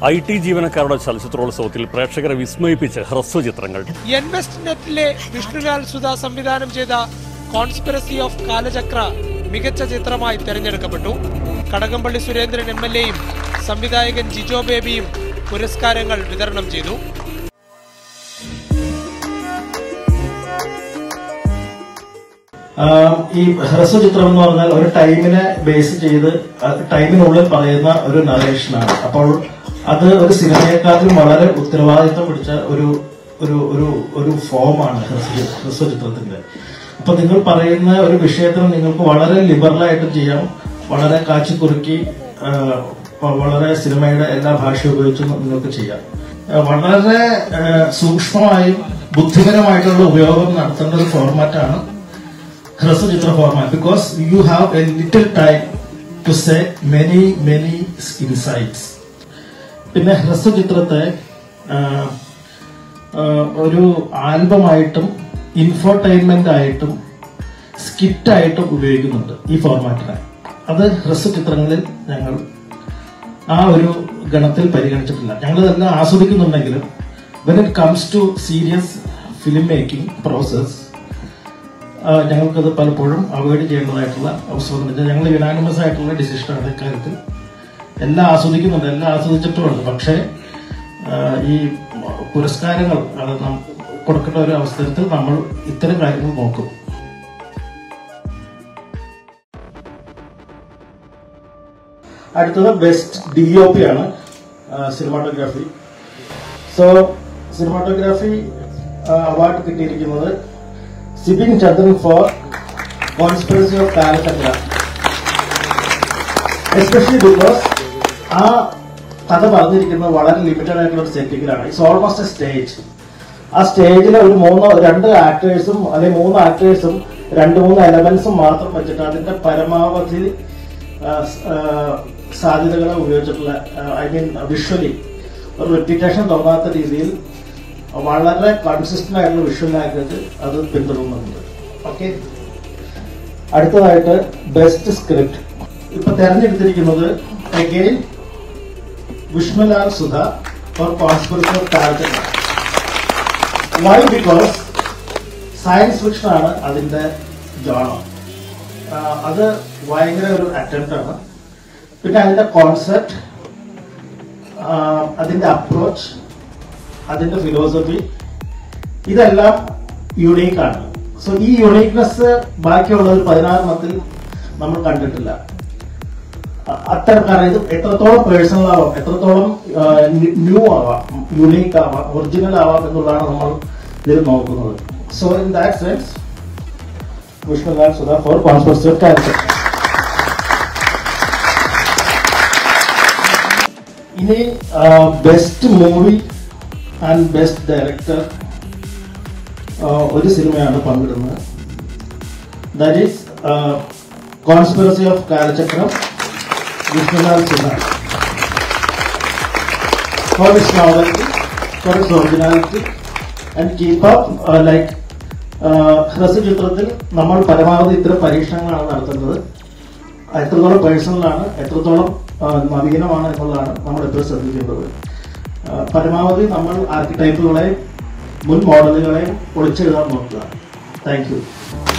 IT ജീവനക്കാരുടെ ചലച്ചിത്രോത്സവത്തിൽ പ്രേക്ഷകരെ വിസ്മയിപ്പിച്ച ഹ്രസ്വചിത്രങ്ങൾ. നെറ്റിലെ വിഷ്ണുലാൽ സുധ സംവിധാനം ചെയ്ത കോൺസ്പിറസി ഓഫ് കാലചക്ര മികച്ച ചിത്രമായി തെരഞ്ഞെടുക്കപ്പെട്ടു. കടകംപള്ളി സുരേന്ദ്രൻ MLAയും സംവിധായകൻ ജിജോ ബേബിയും പുരസ്കാരങ്ങൾ വിതരണം ചെയ്തു. ഈ ഹ്രസ്വചിത്രം എന്ന് പറഞ്ഞാൽ ഒരു ടൈമിനെ ബേസ് ചെയ്ത് ടൈമിനുള്ളിൽ പറയുന്ന ഒരു നറേഷനാണ്. അപ്പോൾ അത് ഒരു സിനിമയെക്കാളും വളരെ ഉത്തരവാദിത്വം പിടിച്ച ഒരു ഫോമാണ് ഹ്രസ്വചിത്രത്തിന്റെ. അപ്പൊ നിങ്ങൾ പറയുന്ന ഒരു വിഷയത്തിന് നിങ്ങൾക്ക് വളരെ ലിബറലായിട്ടും ചെയ്യാം, വളരെ കാച്ചിക്കുറുക്കി വളരെ സിനിമയുടെ എല്ലാ ഭാഷയും ഉപയോഗിച്ചും നിങ്ങൾക്ക് ചെയ്യാം. വളരെ സൂക്ഷ്മമായും ബുദ്ധിപരമായിട്ടുള്ള ഉപയോഗം നടത്തേണ്ട ഒരു ഫോർമാറ്റാണ് ഹ്രസ്വചിത്ര format. Because you have a little time to say many insights. പിന്നെ ഹ്രസ്വചിത്രത്തെ ഒരു ആൽബമായിട്ടും ഇൻഫോർടൈൻമെന്റ് ആയിട്ടും സ്കിറ്റായിട്ടും ഉപയോഗിക്കുന്നുണ്ട് ഈ ഫോർമാറ്റിനെ. അത് ഹ്രസ്വചിത്രങ്ങളിൽ ഞങ്ങൾ ആ ഒരു ഗണത്തിൽ പരിഗണിച്ചിട്ടില്ല. ഞങ്ങളിതെല്ലാം ആസ്വദിക്കുന്നുണ്ടെങ്കിലും when it comes to serious film making process ഞങ്ങൾക്കത് പലപ്പോഴും അവോയ്ഡ് ചെയ്യേണ്ടതായിട്ടുള്ള അവസരമുണ്ട്. ഞങ്ങൾ യുനാനിമസ് ആയിട്ടുള്ള ഡിസിഷനാണ് ഇക്കാര്യത്തിൽ. എല്ലാം ആസ്വദിക്കുന്നുണ്ട്, എല്ലാം ആസ്വദിച്ചിട്ടുമുണ്ട്. പക്ഷേ ഈ പുരസ്കാരങ്ങൾ അത് കൊടുക്കേണ്ട ഒരു അവസരത്തിൽ നമ്മൾ ഇത്തരം കാര്യങ്ങൾ നോക്കും. അടുത്തത് ബെസ്റ്റ് DOP ആണ്, സിനിമാറ്റോഗ്രാഫി. സോ സിനിമാറ്റോഗ്രാഫി അവാർഡ് കിട്ടിയിരിക്കുന്നത് Sibin Chandran for conspiracy of Kalachakra. Especially because ആ കഥ പറഞ്ഞിരിക്കുന്നത് വളരെ ലിമിറ്റഡ് ആയിട്ടുള്ള ഒരു സെറ്റിങ്ങിലാണ്. It's almost a stage. ആ സ്റ്റേജിൽ ഒരു 2 ആക്ടേഴ്സും അല്ലെങ്കിൽ 3 ആക്ടേഴ്സും 2-3 എലമെന്റ്സും മാത്രം വെച്ചിട്ട് അതിന്റെ പരമാവധി സാധ്യതകളെ ഉപയോഗിച്ചിട്ടുള്ള വിഷ്വലി ഒരു റെപ്യൂട്ടേഷൻ തോന്നാത്ത രീതിയിൽ വളരെ കൺസിസ്റ്റന്റ് ആയിട്ടുള്ള വിഷ്വൽ ലാംഗ്വേജ് അത് പിന്തുടരുന്നുണ്ട്. ഓക്കെ, അടുത്തതായിട്ട് ബെസ്റ്റ് സ്ക്രിപ്റ്റ് ഇപ്പൊ തെരഞ്ഞെടുത്തിരിക്കുന്നത് again Vishnulal Sudha for conspiracy of Kalachakra. Why? Because science fiction ആണ് അതിന്റെ ജോണർ. അത് ഭയങ്കര ഒരു അറ്റംപ്റ്റ് ആണ്. പിന്നെ അതിന്റെ കോൺസെപ്റ്റ്, അതിന്റെ അപ്രോച്ച്, അതിന്റെ ഫിലോസഫി, ഇതെല്ലാം യുണീക്കാണ്. സോ ഈ യുണീക്നെസ് ബാക്കിയുള്ള ഒരു 16 നമ്മൾ കണ്ടിട്ടില്ല. അത്തരക്കാരെ ഇത് എത്രത്തോളം പേഴ്സണൽ ആവാം, എത്രത്തോളം ന്യൂ ആവാം, യുണീക്ക് ആവാം, ഒറിജിനൽ ആവാം എന്നുള്ളതാണ് നമ്മൾ ഇതിൽ നോക്കുന്നത്. So in that sense Vishnulal Sudha for conspiracy of Kalachakra. ഇനി best movie and best director ഒരു സിനിമയാണ് പങ്കിടുന്നത്. That is conspiracy of Kalachakra, Vishnulal Sudha. For its novelty, for its originality and keep up like ഹ്രസ്വചിത്രത്തിൽ നമ്മൾ പരമാവധി ഇത്തരം പരീക്ഷണങ്ങളാണ് നടത്തുന്നത്. എത്രത്തോളം പേഴ്സണലാണ്, എത്രത്തോളം നവീനമാണ് എന്നുള്ളതാണ് നമ്മൾ എപ്പോഴും ശ്രദ്ധിക്കേണ്ടത്. പരമാവധി നമ്മൾ ആർക്കിടൈപ്പുകളെയും മുൻ മോഡലുകളെയും ഒളിച്ചെഴുതാൻ നോക്കുക. Thank U.